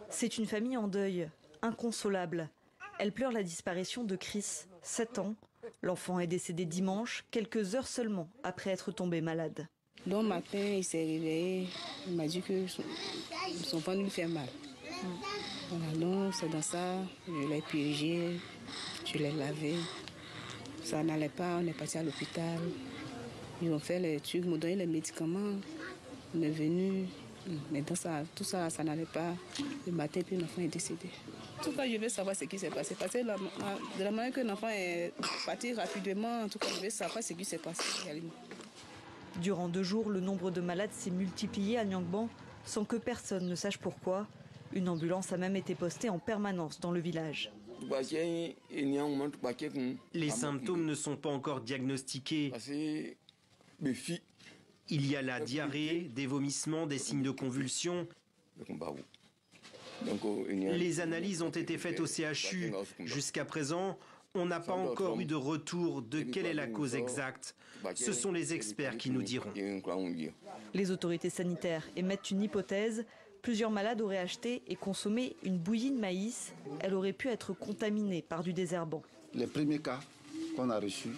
C'est une famille en deuil, inconsolable. Elle pleure la disparition de Chris, 7 ans. L'enfant est décédé dimanche, quelques heures seulement après être tombé malade. Donc matin, il s'est réveillé, il m'a dit que son ventre lui fait mal. Voilà, donc c'est dans ça, je l'ai purgé, je l'ai lavé. Ça n'allait pas, on est parti à l'hôpital. Ils ont fait les trucs, m'ont donné les médicaments. On est venu, mais dans ça, tout ça, ça n'allait pas. Le matin, puis l'enfant est décédé. En tout cas, je veux savoir ce qui s'est passé. Parce que de la manière que l'enfant est parti rapidement, en tout cas, je veux savoir ce qui s'est passé réellement. Durant 2 jours, le nombre de malades s'est multiplié à Niangban sans que personne ne sache pourquoi. Une ambulance a même été postée en permanence dans le village. Les symptômes ne sont pas encore diagnostiqués. Il y a la diarrhée, des vomissements, des signes de convulsion. Les analyses ont été faites au CHU. Jusqu'à présent, on n'a pas encore eu de retour de quelle est la cause exacte. Ce sont les experts qui nous diront. Les autorités sanitaires émettent une hypothèse. Plusieurs malades auraient acheté et consommé une bouillie de maïs. Elle aurait pu être contaminée par du désherbant. Les premiers cas qu'on a reçus,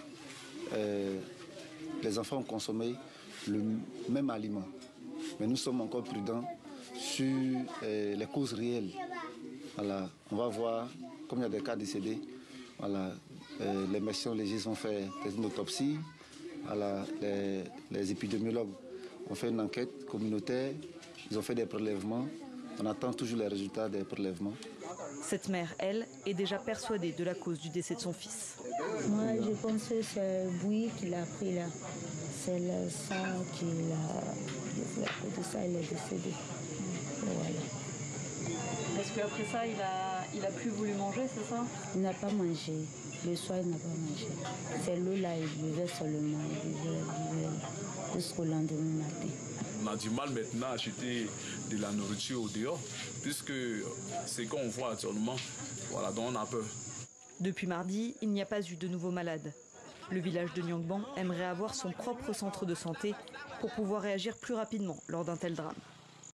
les enfants ont consommé le même aliment. Mais nous sommes encore prudents sur les causes réelles. Voilà, on va voir, comme il y a des cas décédés, voilà, les médecins légistes ont fait une autopsie. Voilà, les épidémiologues ont fait une enquête communautaire. Ils ont fait des prélèvements. On attend toujours les résultats des prélèvements. Cette mère, elle, est déjà persuadée de la cause du décès de son fils. Moi, je pense que c'est le bruit qu'il a pris là. C'est ça qu'il a... De ça, il est décédé. Voilà. Est-ce qu'après ça, il a plus voulu manger, c'est ça? Il n'a pas mangé. Le soir, il n'a pas mangé. C'est l'eau là, il buvait seulement. Il buvait jusqu'au lendemain matin. On a du mal maintenant à acheter de la nourriture au dehors, puisque c'est qu'on voit actuellement. Voilà, donc on a peur. Depuis mardi, il n'y a pas eu de nouveaux malades. Le village de Niangban aimerait avoir son propre centre de santé pour pouvoir réagir plus rapidement lors d'un tel drame.